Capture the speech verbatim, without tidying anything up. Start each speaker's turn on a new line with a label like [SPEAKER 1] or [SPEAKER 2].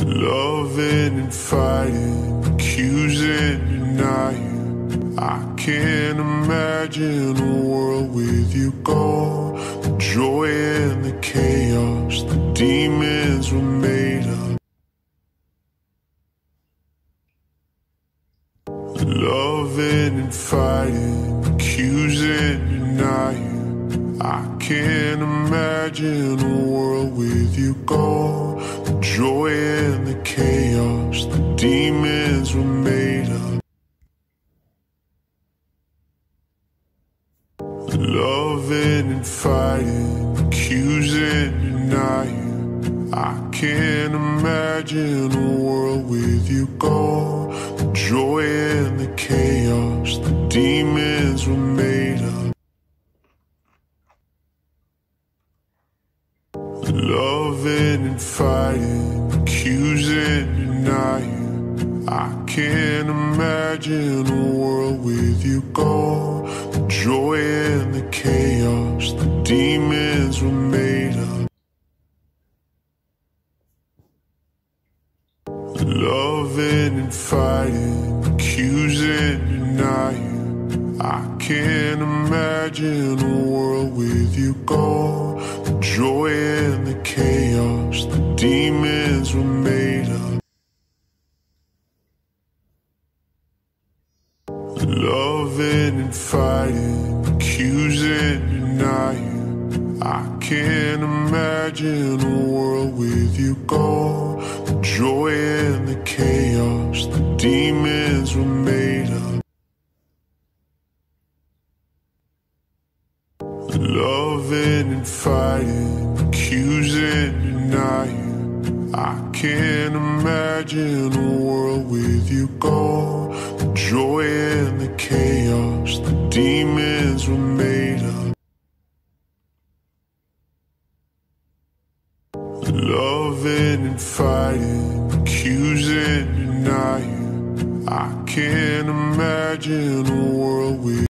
[SPEAKER 1] Loving and fighting, accusing, denying. I can't imagine a world with you gone. The joy and the chaos, the demons were made up. Loving and fighting, accusing, denying. I can't imagine a world with you gone. The joy and the chaos, the demons were made up. Loving and fighting, accusing, denying. I can't imagine a world with you gone. The joy and the chaos, the demons were made up. Loving and fighting, accusing, denying. I can't imagine a world with you gone. The joy and the chaos, the demons were made up. Loving and fighting, accusing, denying. I can't imagine a world with you gone. The joy and the chaos, the demons were made up. Loving and fighting, accusing, denying. I can't imagine a world with you gone. The joy and the chaos, the demons were made up. Loving and fighting, accusing, denying. I can't imagine a world with you gone. The joy and the chaos, the demons were made up. Loving and fighting, accusing, denying. I can't imagine a world with